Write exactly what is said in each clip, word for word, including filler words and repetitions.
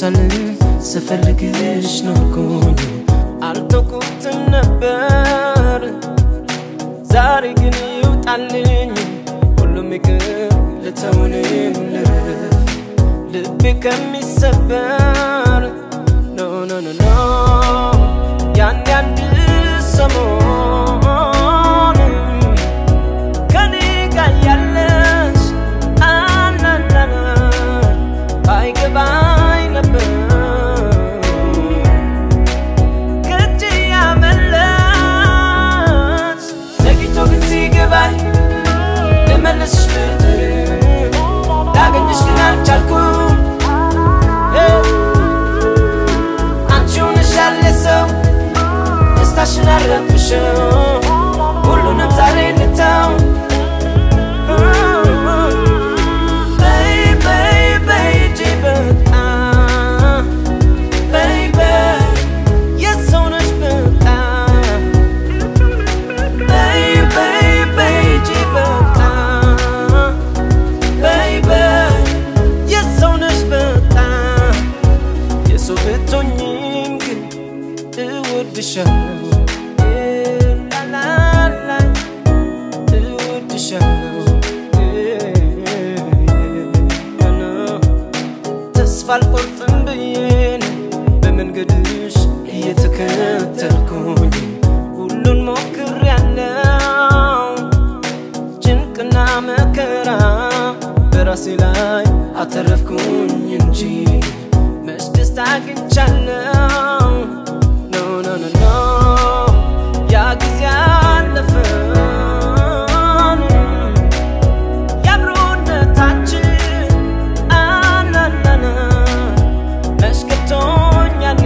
ሳልን ስፈልግሽ ኖርኩኝ አልተውኩትም ነበር ዛሬ ግን ይውጣልኝ ሁሉም ይቅር ልተውንም ልረፍ ልቤ ከሚሰበር no no no no ያን ያንድ ሰሞን ከኔ ጋር ያለሽ አናናና ባይገባኝ ነበር ከእጅ ያመለጥሽ ዘግይቶ ግን ሲገባኝ ልመልስሽ ብጥር ላገኝሽ ግን አልቻልኩም ደስታሽን አረብሽው ሁሉንም ዛሬ ልተው la la la would the shadow ተስፋል ቆርጥም ብዬን በመንገድሽ እየተከተልኩኝ ሁሉን ሞክሬያለሁ ጭንቅና መከራ በራሴ ላይ አተረፍኩኝ እንጂ መች ደስታ አግኝቻለሁ no no no no ya giዜ አለፈ ያብሮነታችን አናናና መስከቶኛል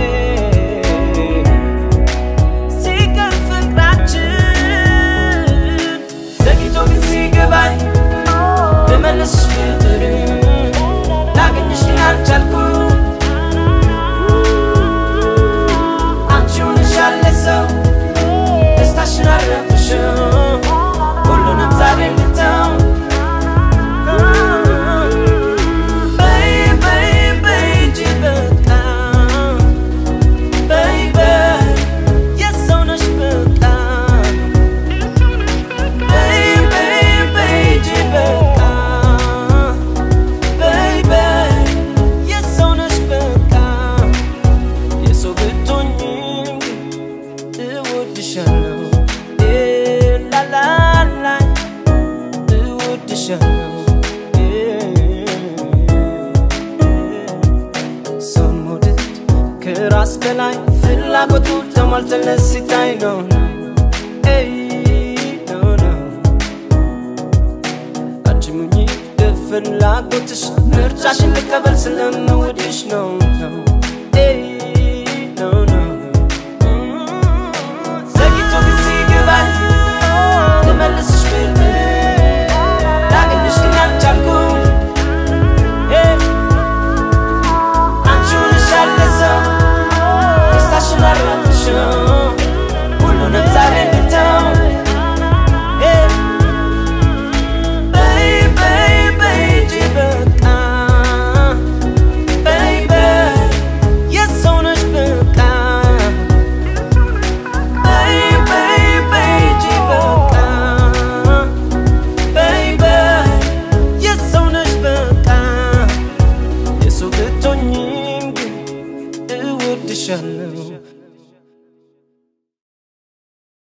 ሲቀር ፍቅራችን ዘግይቶ ግን ሲገባኝ ልመልስሽ ብጥር ላገኝሽ ግን አልቻልኩም ደስታሽን አረብሽው ሁሉንም ዛሬ ልተው ከራስ በላይ ፍላጎቱ ተሟልተለት ሲታይ ነው no no አጅሙኝ ፍላጎትሽ ምርጫሽን ልቀበል ስለምወድሽ ነው